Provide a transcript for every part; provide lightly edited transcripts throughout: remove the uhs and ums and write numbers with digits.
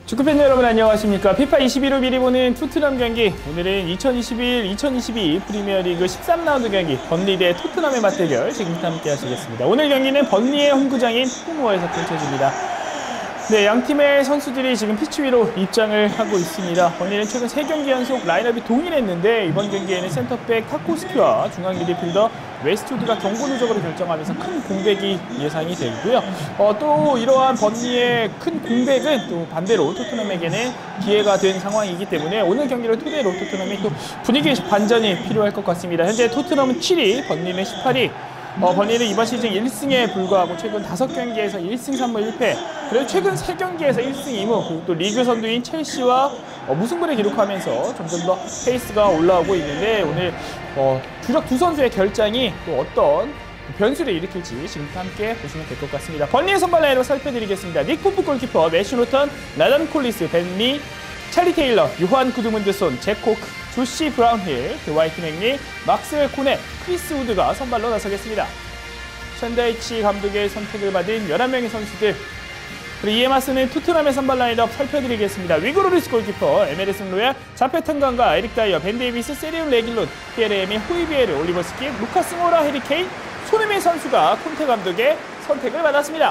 축구팬 여러분 안녕하십니까. 피파 21호 미리 보는 토트넘 경기. 오늘은 2021-2022 프리미어리그 13라운드 경기 번리 대 토트넘의 맞대결 지금부터 함께 하시겠습니다. 오늘 경기는 번리의 홈구장인 토트넘에서 펼쳐집니다. 네, 양팀의 선수들이 지금 피치 위로 입장을 하고 있습니다. 번리는 최근 3경기 연속 라인업이 동일했는데 이번 경기에는 센터백 타코스키와 중앙 미드필더 웨스트우드가 경고 누적으로 결정하면서 큰 공백이 예상이 되고요. 또 이러한 번리의 큰 공백은 또 반대로 토트넘에게는 기회가 된 상황이기 때문에 오늘 경기를 토대로 토트넘이 또 분위기 반전이 필요할 것 같습니다. 현재 토트넘은 7위, 번리는 18위. 번리는 이번 시즌 1승에 불과하고 최근 5경기에서 1승 3무 1패, 그리고 최근 3경기에서 1승 2무, 그리고 또 리그 선두인 첼시와 무승부를 기록하면서 점점 더 페이스가 올라오고 있는데 오늘 주력 두 선수의 결장이 또 어떤 변수를 일으킬지 지금부터 함께 보시면 될 것 같습니다. 번리의 선발 라인업 살펴드리겠습니다. 닉 포프 골키퍼, 매슈 노턴, 나단 콜리스, 벤미, 찰리 테일러, 요한 구드문드손, 제코, 조시 브라운힐, 드와이트 맥리, 막스웰 코넷, 크리스 우드가 선발로 나서겠습니다. 션다이치 감독의 선택을 받은 11명의 선수들, 그리고 이에 맞서는 토트넘의 선발 라인업 살펴드리겠습니다. 위그로리스 골키퍼, 에메르슨 로얄, 자페탄강과 에릭 다이어, 벤 데이비스, 세리온 레길론, 피에르에미, 호이비에르, 올리버 스킵, 루카스 모라, 해리케인, 손흥민 선수가 콘테 감독의 선택을 받았습니다.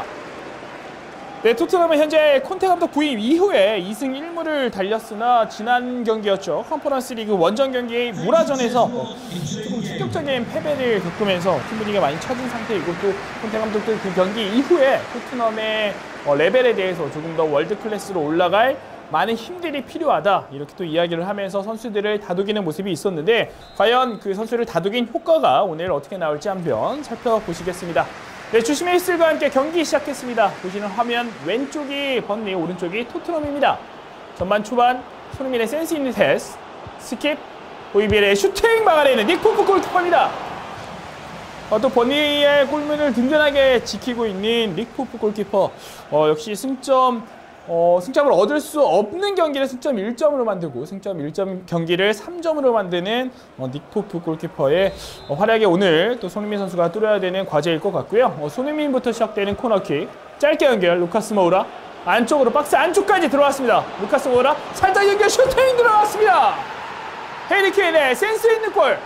네, 토트넘은 현재 콘테 감독 부임 이후에 2승 1무를 달렸으나 지난 경기였죠. 컨퍼런스 리그 원정 경기 무라전에서 조금 충격적인 패배를 겪으면서 팀 분위기가 많이 처진 상태이고, 또 콘테 감독도 그 경기 이후에 토트넘의 레벨에 대해서 조금 더 월드 클래스로 올라갈 많은 힘들이 필요하다, 이렇게 또 이야기를 하면서 선수들을 다독이는 모습이 있었는데, 과연 그 선수를 다독인 효과가 오늘 어떻게 나올지 한번 살펴보시겠습니다. 네, 주심의 휘슬과 함께 경기 시작했습니다. 보시는 화면 왼쪽이 번리, 오른쪽이 토트넘입니다. 전반 초반 손흥민의 센스 있는 패스, 스킵, 호이비엘의 슈팅 막아내는 닉 포프 골키퍼입니다. 또 번리의 골문을 든든하게 지키고 있는 닉 포프 골키퍼. 역시 승점을 얻을 수 없는 경기를 승점 1점으로 만들고 승점 1점 경기를 3점으로 만드는 닉 포프 골키퍼의 활약이 오늘 또 손흥민 선수가 뚫어야 되는 과제일 것 같고요. 손흥민부터 시작되는 코너킥, 짧게 연결, 루카스 모우라 안쪽으로 박스 안쪽까지 들어왔습니다. 루카스 모우라 살짝 연결, 슈팅 들어왔습니다. 해리케인의 센스 있는 골.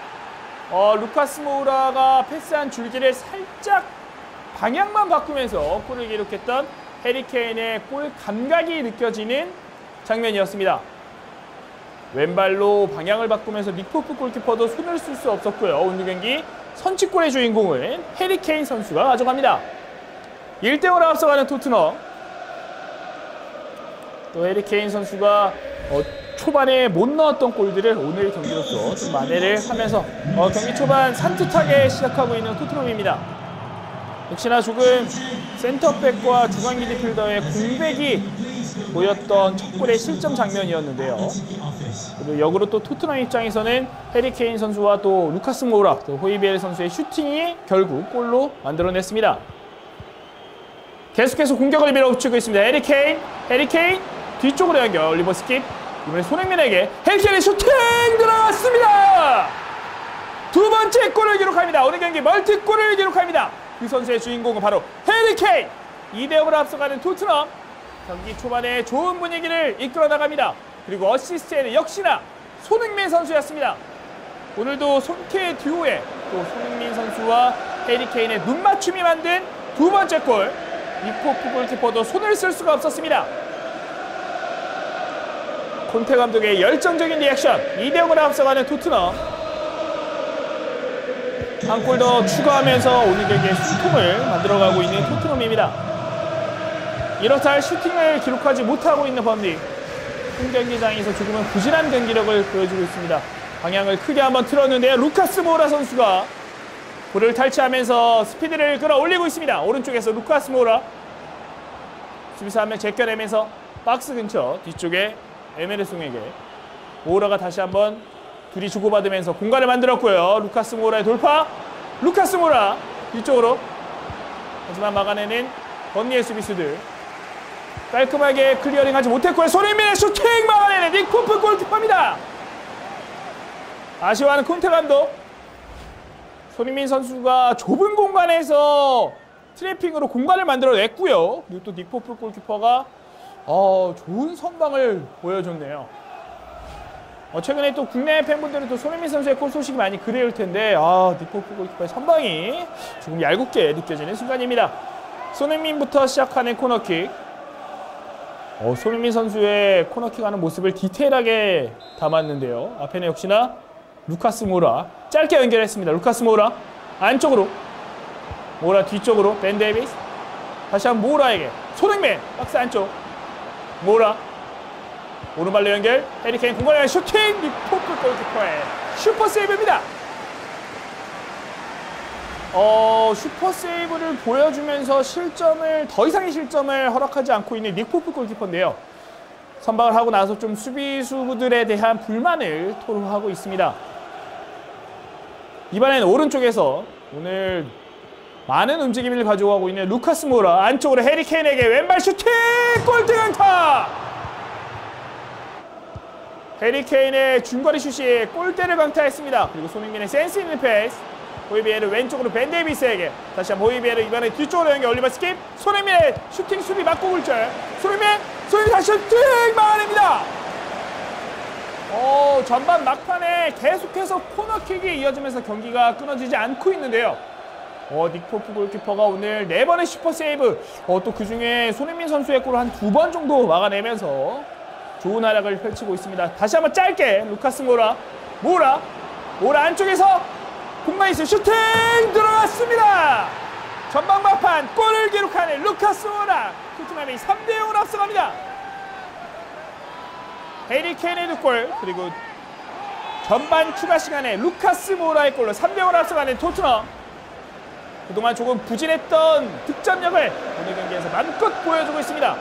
루카스 모우라가 패스한 줄기를 살짝 방향만 바꾸면서 골을 기록했던 해리케인의 골 감각이 느껴지는 장면이었습니다. 왼발로 방향을 바꾸면서 닉 포프 골키퍼도 손을 쓸 수 없었고요. 오늘 경기 선취골의 주인공은 해리케인 선수가 가져갑니다. 1대5로 앞서가는 토트넘. 또 해리케인 선수가 초반에 못 넣었던 골들을 오늘 경기로서 좀 만회를 하면서 경기 초반 산뜻하게 시작하고 있는 토트넘입니다. 역시나 조금 센터백과 중앙 미드필더의 공백이 보였던 첫 골의 실점 장면이었는데요. 그리고 역으로 또 토트넘 입장에서는 해리케인 선수와 또 루카스 모우라, 또 호이비엘 선수의 슈팅이 결국 골로 만들어냈습니다. 계속해서 공격을 밀어붙이고 있습니다. 해리케인 뒤쪽으로 연결, 올리버 스킵, 이번에 손흥민에게 해리케인의 슈팅 들어갔습니다. 두 번째 골을 기록합니다. 오늘 경기 멀티골을 기록합니다. 그 선수의 주인공은 바로 해리케인. 2대0으로 앞서가는 토트넘. 경기 초반에 좋은 분위기를 이끌어 나갑니다. 그리고 어시스트에는 역시나 손흥민 선수였습니다. 오늘도 손케 듀오에 또 손흥민 선수와 해리케인의 눈맞춤이 만든 두 번째 골. 닉 포프 골키퍼도 손을 쓸 수가 없었습니다. 콘테 감독의 열정적인 리액션. 2대0으로 앞서가는 토트넘. 한 골 더 추가하면서 오늘 경기에 슈팅을 만들어가고 있는 토트넘입니다. 이렇다 할 슈팅을 기록하지 못하고 있는 번리. 홈경기장에서 조금은 부진한 경기력을 보여주고 있습니다. 방향을 크게 한번 틀었는데요. 루카스 모우라 선수가 볼을 탈취하면서 스피드를 끌어올리고 있습니다. 오른쪽에서 루카스 모우라. 수비수 한 명 제껴내면서 박스 근처 뒤쪽에 에메르송에게 모우라가 다시 한번 둘이 주고받으면서 공간을 만들었고요. 루카스 모우라의 돌파. 루카스 모우라 뒤쪽으로. 하지만 막아내는 번리의 수비수들. 깔끔하게 클리어링하지 못했고요. 손흥민의 슈팅 막아내는 닉 포프 골키퍼입니다. 아쉬워하는 콘테 감독. 손흥민 선수가 좁은 공간에서 트래핑으로 공간을 만들어냈고요. 그리고 또 닉 포프 골키퍼가 좋은 선방을 보여줬네요. 최근에 또 국내 팬분들은 또 손흥민 선수의 골 소식이 많이 그리울 텐데 닉포프 골키퍼의 선방이 조금 얄궂게 느껴지는 순간입니다. 손흥민부터 시작하는 코너킥. 손흥민 선수의 코너킥 하는 모습을 디테일하게 담았는데요. 앞에는 역시나 루카스 모라 짧게 연결했습니다. 루카스 모라 안쪽으로, 모라 뒤쪽으로, 벤 데이비스 다시 한번 모라에게, 손흥민 박스 안쪽, 모라 오른발로 연결, 해리케인 공간에 슈팅, 닉포프 골키퍼의 슈퍼 세이브입니다. 슈퍼 세이브를 보여주면서 더 이상의 실점을 허락하지 않고 있는 닉포프 골키퍼인데요. 선방을 하고 나서 좀 수비수들에 대한 불만을 토로하고 있습니다. 이번엔 오른쪽에서 오늘 많은 움직임을 가져가고 있는 루카스 모라 안쪽으로 해리케인에게 왼발 슈팅! 골대 강타! 해리케인의 중거리 슛이 골대를 강타했습니다. 그리고 손흥민의 센스 있는 패스. 호이비에르 왼쪽으로 벤 데이비스에게 다시 한번 호이비에르 이번에 뒤쪽으로 연결, 올리버 스킵. 손흥민의 슈팅 수비 맞고 굴절. 손흥민 다시 슈팅 막아냅니다. 전반 막판에 계속해서 코너킥이 이어지면서 경기가 끊어지지 않고 있는데요. 닉포프 골키퍼가 오늘 4번의 슈퍼 세이브, 또 그중에 손흥민 선수의 골을 한 2번 정도 막아내면서 좋은 활약을 펼치고 있습니다. 다시 한번 짧게 루카스 모라 안쪽에서 공간 있어 슈팅 들어갔습니다. 전방 막판 골을 기록하는 루카스 모라, 토트넘이 3대0으로 앞서갑니다. 해리케인의 2골, 그리고 전반 추가 시간에 루카스 모라의 골로 3대0으로 앞서가는 토트넘. 그동안 조금 부진했던 득점력을 오늘 경기에서 마음껏 보여주고 있습니다.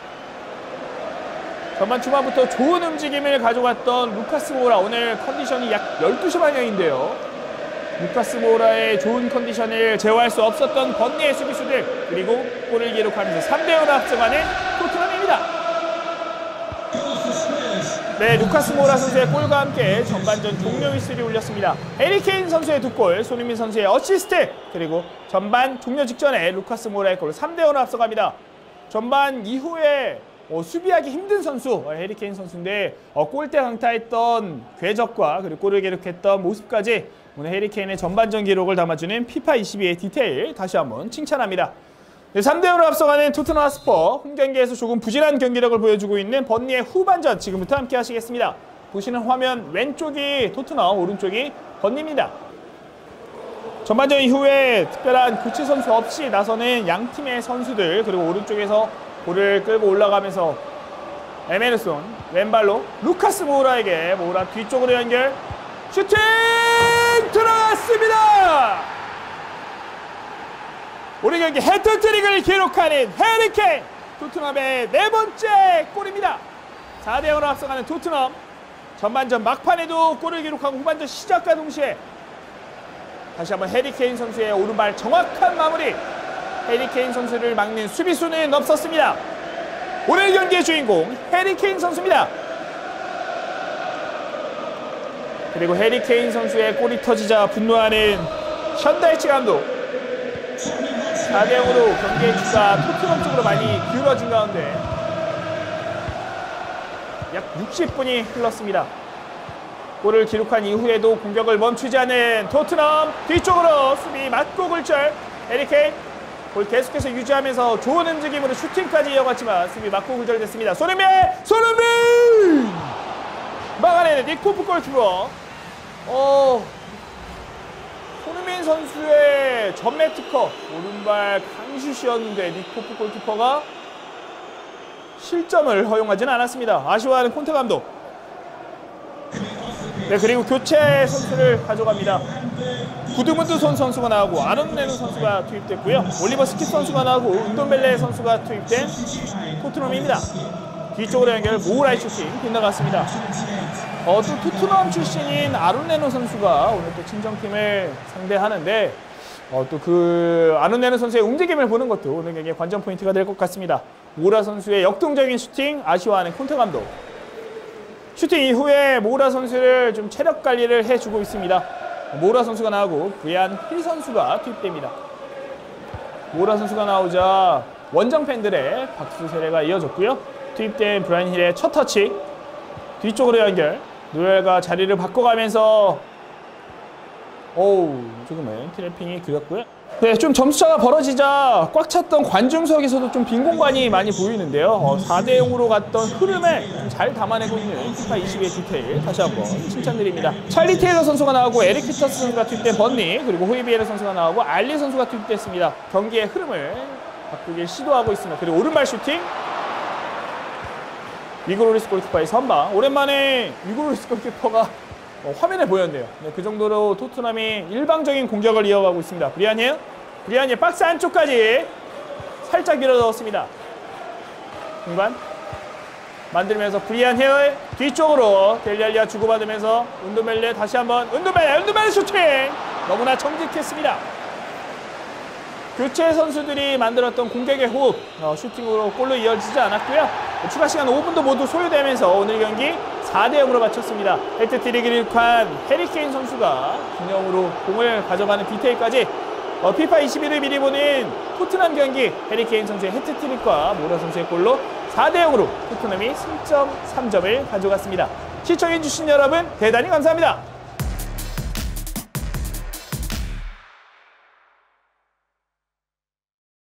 전반 초반부터 좋은 움직임을 가져갔던 루카스 모라, 오늘 컨디션이 약 12시 방향인데요. 루카스 모라의 좋은 컨디션을 제어할 수 없었던 번니의 수비수들, 그리고 골을 기록하면서 3대0으로 앞서가는 토트넘입니다. 네, 루카스 모라 선수의 골과 함께 전반전 종료 휘슬이 울렸습니다. 해리케인 선수의 2골, 손흥민 선수의 어시스트, 그리고 전반 종료 직전에 루카스 모라의 골 3대0으로 앞서갑니다. 전반 이후에 수비하기 힘든 선수 해리케인 선수인데 골대 강타했던 궤적과 그리고 골을 기록했던 모습까지 오늘 해리케인의 전반전 기록을 담아주는 피파 22의 디테일 다시 한번 칭찬합니다. 네, 3대0으로 앞서가는 토트넘 핫스퍼, 홈경기에서 조금 부진한 경기력을 보여주고 있는 번니의 후반전 지금부터 함께 하시겠습니다. 보시는 화면 왼쪽이 토트넘, 오른쪽이 번니입니다. 전반전 이후에 특별한 교체 선수 없이 나서는 양팀의 선수들, 그리고 오른쪽에서 볼을 끌고 올라가면서 에메르손 왼발로 루카스 모라에게, 모라 뒤쪽으로 연결, 슈팅 들어갔습니다. 오늘 경기 해트트릭을 기록하는 해리케인, 토트넘의 4번째 골입니다. 4대0으로 앞서가는 토트넘. 전반전 막판에도 골을 기록하고 후반전 시작과 동시에 다시 한번 해리케인 선수의 오른발 정확한 마무리. 해리케인 선수를 막는 수비수는 없었습니다. 오늘 경기의 주인공 해리케인 선수입니다. 그리고 해리케인 선수의 골이 터지자 분노하는 션다이치 감독. 4대0으로 경기의 주가 토트넘 쪽으로 많이 기울어진 가운데 약 60분이 흘렀습니다. 골을 기록한 이후에도 공격을 멈추지 않은 토트넘. 뒤쪽으로 수비 맞고 굴절. 해리케인 볼 계속해서 유지하면서 좋은 움직임으로 슈팅까지 이어갔지만 수비 맞고 굴절됐습니다. 손흥민 막아내는 닉포프 골키퍼. 손흥민 선수의 전매 특허, 오른발 강슛이었는데 닉포프 골키퍼가 실점을 허용하지는 않았습니다. 아쉬워하는 콘테 감독. 네, 그리고 교체 선수를 가져갑니다. 구드문드 선수가 나오고 아론 레노 선수가 투입됐고요. 올리버 스킵 선수가 나오고 운돈벨레 선수가 투입된 토트넘입니다. 뒤쪽으로 연결, 모우라이 슈팅 빗나갔습니다. 또 토트넘 출신인 아론 레노 선수가 오늘 또 친정팀을 상대하는데 또 그 아론 레노 선수의 움직임을 보는 것도 오늘 경기의 관전 포인트가 될 것 같습니다. 모우라 선수의 역동적인 슈팅, 아쉬워하는 콘테 감독. 슈팅 이후에 모우라 선수를 좀 체력 관리를 해주고 있습니다. 모우라 선수가 나오고 브리안 힐 선수가 투입됩니다. 모우라 선수가 나오자 원정 팬들의 박수 세례가 이어졌고요. 투입된 브라이언 힐의 첫 터치. 뒤쪽으로 연결. 노엘과 자리를 바꿔가면서 조금은 트래핑이 그렸고요. 네, 좀 점수차가 벌어지자 꽉 찼던 관중석에서도 좀 빈 공간이 많이 보이는데요. 4대 0으로 갔던 흐름을 좀 잘 담아내고 있는 피파 22의 디테일 다시 한번 칭찬드립니다. 찰리 테일러 선수가 나오고 에릭 피터스 선수가 투입된 번니, 그리고 호이비에르 선수가 나오고 알리 선수가 투입됐습니다. 경기의 흐름을 바꾸길 시도하고 있습니다. 그리고 오른발 슈팅. 이고 로리스 골키퍼의 선방. 오랜만에 이고 로리스 골키퍼가 화면에 보였네요. 네, 그 정도로 토트넘이 일방적인 공격을 이어가고 있습니다. 브리안이 박스 안쪽까지 살짝 밀어 넣었습니다. 공간 만들면서 브리안 헤어 뒤쪽으로 델리알리아 주고받으면서 운두멜레 다시 한번 운두멜레 슈팅! 너무나 정직했습니다. 교체 선수들이 만들었던 공격의 호흡 슈팅으로 골로 이어지지 않았고요. 추가 시간 5분도 모두 소요되면서 오늘 경기 4대 0으로 마쳤습니다. 헤트트릭을 기록한 해리케인 선수가 균형으로 공을 가져가는 디테일까지 피파 21을 미리 보는 토트넘 경기 해리케인 선수의 헤트트릭과 모라 선수의 골로 4대 0으로 토트넘이 승점 3점을 가져갔습니다. 시청해주신 여러분 대단히 감사합니다.